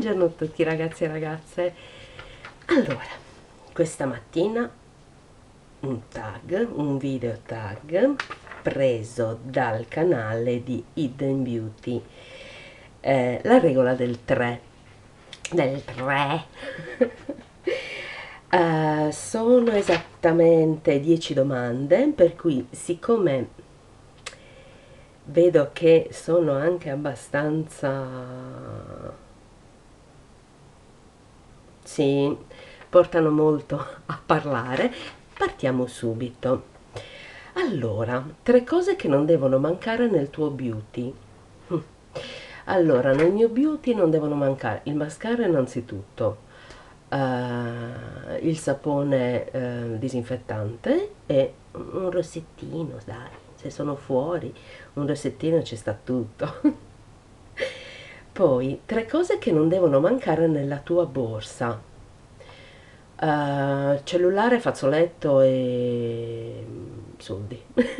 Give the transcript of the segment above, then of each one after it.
Buongiorno a tutti ragazzi e ragazze. Allora, questa mattina un video tag preso dal canale di Hidden Beauty, la regola del 3, sono esattamente 10 domande, per cui siccome vedo che sono anche abbastanza, sì, portano molto a parlare, partiamo subito. Allora, 3 cose che non devono mancare nel tuo beauty. Allora, nel mio beauty non devono mancare il mascara innanzitutto, il sapone disinfettante e un rossettino, dai, se sono fuori, un rossettino ci sta tutto. Poi, 3 cose che non devono mancare nella tua borsa. Cellulare, fazzoletto e soldi.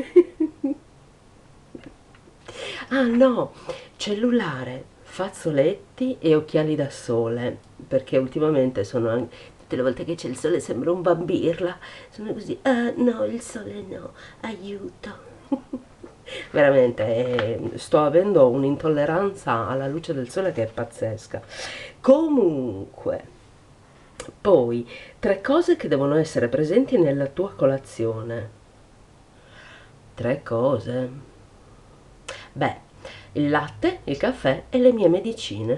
Ah no, cellulare, fazzoletti e occhiali da sole, perché ultimamente sono anche, tutte le volte che c'è il sole sembra un bambirla, sono così, ah no, il sole no, aiuto. Veramente, sto avendo un'intolleranza alla luce del sole che è pazzesca. Comunque, poi, 3 cose che devono essere presenti nella tua colazione. 3 cose. Beh, il latte, il caffè e le mie medicine.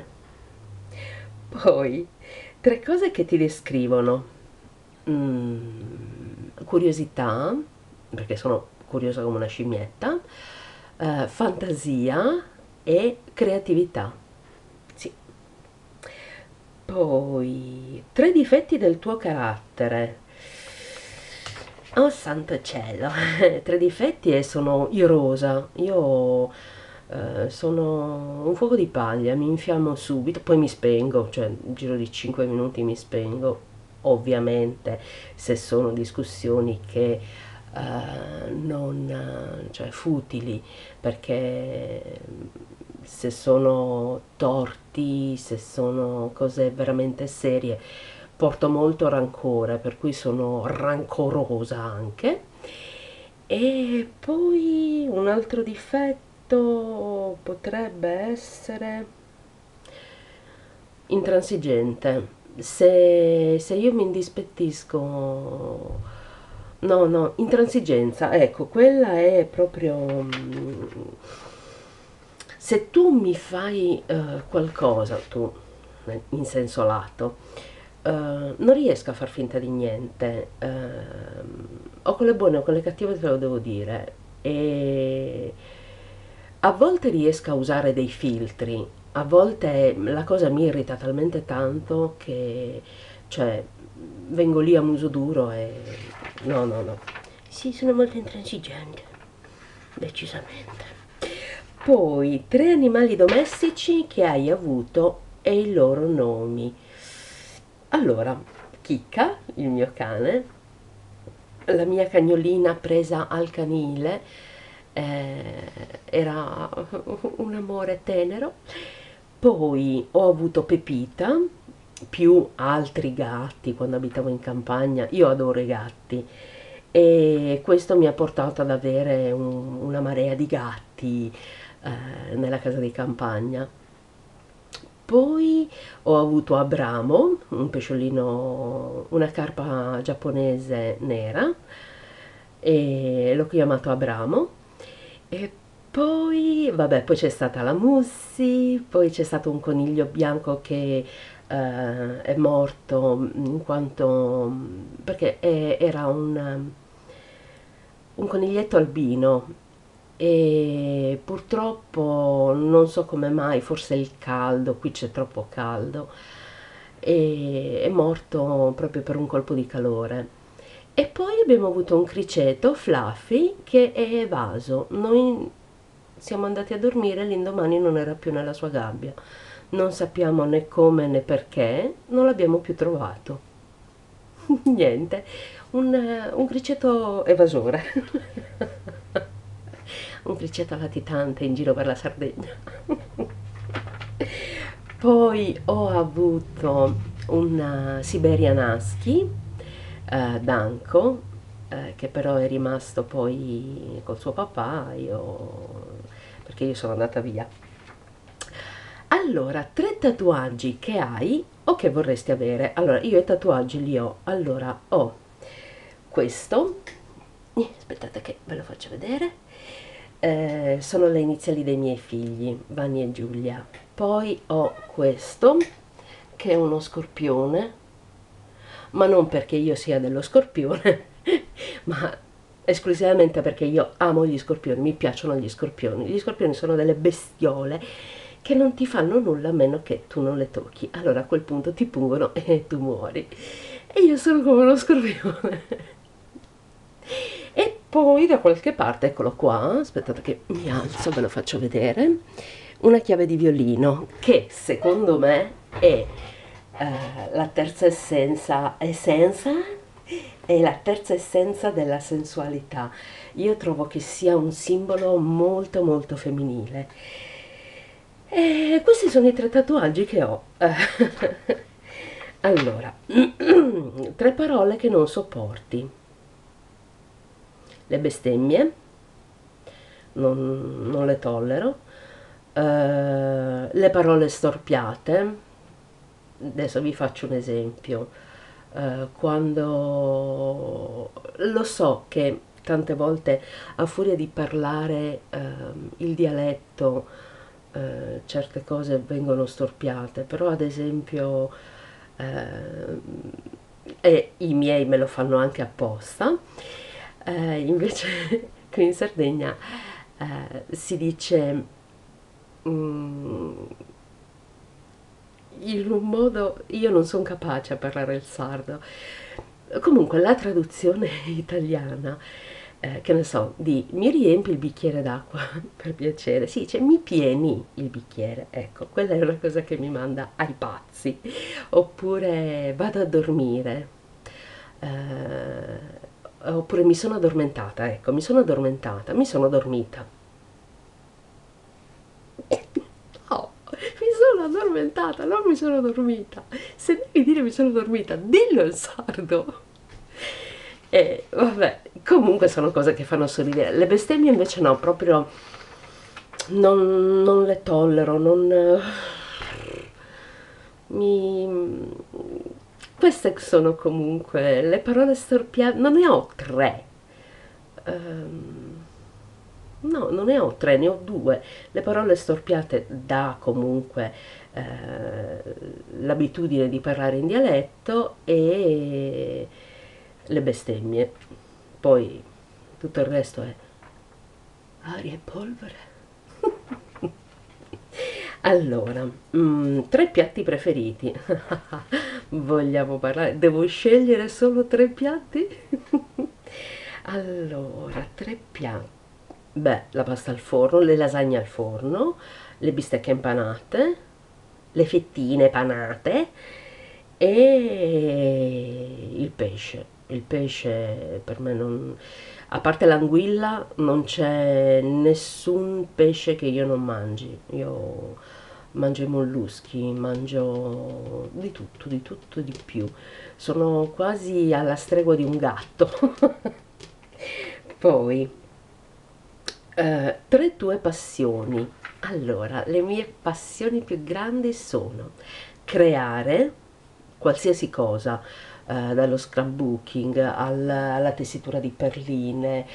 Poi, 3 cose che ti descrivono. Curiosità, perché sono curiosa come una scimmietta, fantasia e creatività. Sì. Poi, 3 difetti del tuo carattere. Oh santo cielo, 3 difetti e sono irosa. Io sono un fuoco di paglia, mi infiammo subito, poi mi spengo, cioè nel giro di 5 minuti mi spengo. Ovviamente se sono discussioni che non, cioè futili, perché se sono torti, se sono cose veramente serie, porto molto rancore, per cui sono rancorosa anche. E poi un altro difetto potrebbe essere intransigente. Se io mi indispettisco, no, no, intransigenza, ecco, quella è proprio, se tu mi fai qualcosa, tu in senso lato, non riesco a far finta di niente, o con le buone o con le cattive te lo devo dire, e a volte riesco a usare dei filtri, a volte la cosa mi irrita talmente tanto che, cioè, vengo lì a muso duro e no, no, no. Sì, sono molto intransigente, decisamente. Poi, 3 animali domestici che hai avuto e i loro nomi. Allora, Chicca, il mio cane, la mia cagnolina presa al canile, era un amore tenero. Poi ho avuto Pepita, più altri gatti quando abitavo in campagna. Io adoro i gatti e questo mi ha portato ad avere una marea di gatti nella casa di campagna. Poi ho avuto Abramo, un pesciolino, una carpa giapponese nera, e l'ho chiamato Abramo. E poi, vabbè, poi c'è stata la Mussi, poi c'è stato un coniglio bianco che è morto in quanto, perché era un coniglietto albino e purtroppo non so come mai, forse il caldo, qui c'è troppo caldo, e è morto proprio per un colpo di calore. E poi abbiamo avuto un criceto, Fluffy, che è evaso. Noi siamo andati a dormire e l'indomani non era più nella sua gabbia. Non sappiamo né come né perché, non l'abbiamo più trovato. Niente, un criceto evasore. Un criceto latitante in giro per la Sardegna. Poi ho avuto un Siberian Husky Danco, che però è rimasto poi col suo papà, perché io sono andata via. Allora, tre tatuaggi che hai o che vorresti avere? Allora, io i tatuaggi li ho. Allora, ho questo, aspettate che ve lo faccio vedere. Sono le iniziali dei miei figli, Vanni e Giulia. Poi ho questo, che è uno scorpione, ma non perché io sia dello scorpione, ma esclusivamente perché io amo gli scorpioni, mi piacciono gli scorpioni. Gli scorpioni sono delle bestiole che non ti fanno nulla a meno che tu non le tocchi. Allora a quel punto ti pungono e tu muori. E io sono come uno scorpione. E poi da qualche parte, eccolo qua, aspettate che mi alzo, ve lo faccio vedere, una chiave di violino che secondo me è la terza essenza è la terza essenza della sensualità. Io trovo che sia un simbolo molto molto femminile. E questi sono i tre tatuaggi che ho. Allora, tre parole che non sopporti. Le bestemmie, non le tollero. Le parole storpiate. Adesso vi faccio un esempio. Quando lo so che tante volte a furia di parlare il dialetto certe cose vengono storpiate, però ad esempio e i miei me lo fanno anche apposta, invece qui in Sardegna si dice mm, in un modo, io non sono capace a parlare il sardo. Comunque la traduzione italiana, che ne so, di mi riempi il bicchiere d'acqua per piacere, sì, cioè mi pieni il bicchiere, ecco, quella è una cosa che mi manda ai pazzi. Oppure vado a dormire, oppure mi sono addormentata, ecco, mi sono addormentata, mi sono dormita. No, mi sono addormentata, non mi sono dormita. Se devi dire mi sono dormita, dillo in sardo. E vabbè, comunque sono cose che fanno sorridere. Le bestemmie invece no, proprio non le tollero, non mi... Queste sono comunque le parole storpiate, non ne ho tre. Ehm, No, non ne ho tre, ne ho due. Le parole storpiate dà comunque l'abitudine di parlare in dialetto e le bestemmie. Poi tutto il resto è aria e polvere. Allora, tre piatti preferiti. Vogliamo parlare? Devo scegliere solo tre piatti? Allora, tre piatti. Beh, la pasta al forno, le lasagne al forno, le bistecche impanate, le fettine panate e il pesce. Il pesce per me non... A parte l'anguilla non c'è nessun pesce che io non mangi. Io mangio i molluschi, mangio di tutto, di più. Sono quasi alla stregua di un gatto. Poi, tre tue passioni. Allora, le mie passioni più grandi sono creare qualsiasi cosa, dallo scrapbooking alla tessitura di perline,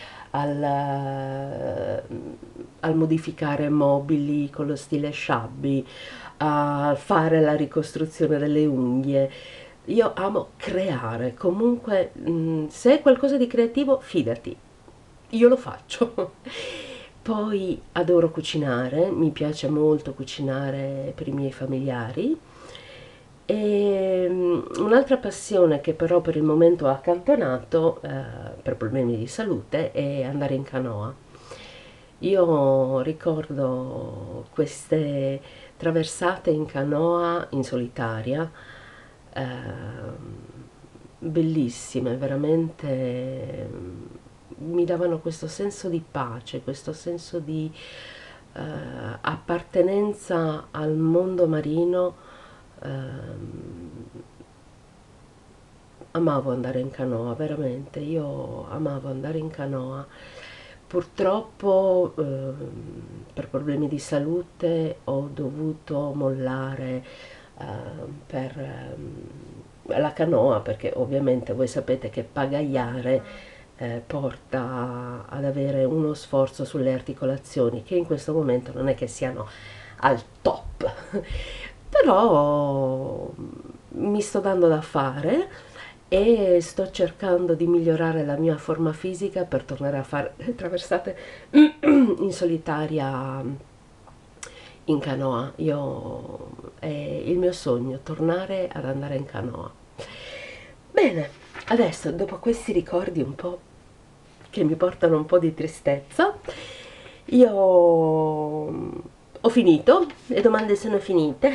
al, al modificare mobili con lo stile shabby, a fare la ricostruzione delle unghie. Io amo creare, comunque se è qualcosa di creativo, fidati, io lo faccio. Poi adoro cucinare, mi piace molto cucinare per i miei familiari. E un'altra passione che però per il momento ho accantonato, per problemi di salute, è andare in canoa. Io ricordo queste traversate in canoa in solitaria, bellissime, veramente mi davano questo senso di pace, questo senso di appartenenza al mondo marino. Amavo andare in canoa, veramente, io amavo andare in canoa. Purtroppo per problemi di salute ho dovuto mollare per la canoa, perché ovviamente voi sapete che pagaiare porta ad avere uno sforzo sulle articolazioni che in questo momento non è che siano al top. Però mi sto dando da fare e sto cercando di migliorare la mia forma fisica per tornare a fare traversate in solitaria in canoa. È il mio sogno tornare ad andare in canoa. Bene, adesso dopo questi ricordi un po' che mi portano un po' di tristezza, io ho finito, le domande sono finite.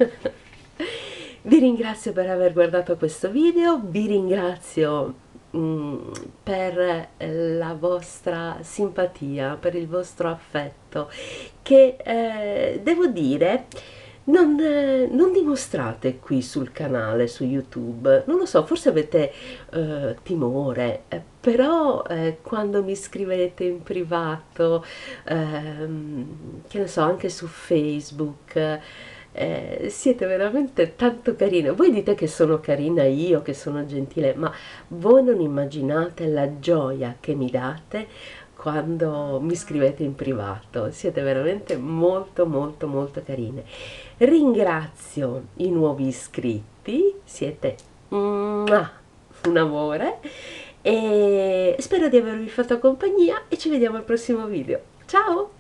Vi ringrazio per aver guardato questo video, vi ringrazio per la vostra simpatia, per il vostro affetto, che devo dire non dimostrate qui sul canale, su YouTube. Non lo so, forse avete timore, però quando mi scrivete in privato, che ne so, anche su Facebook, siete veramente tanto carine. Voi dite che sono carina io, che sono gentile, ma voi non immaginate la gioia che mi date quando mi scrivete in privato. Siete veramente molto molto molto carine. Ringrazio i nuovi iscritti, siete un amore, e spero di avervi fatto compagnia e ci vediamo al prossimo video. Ciao!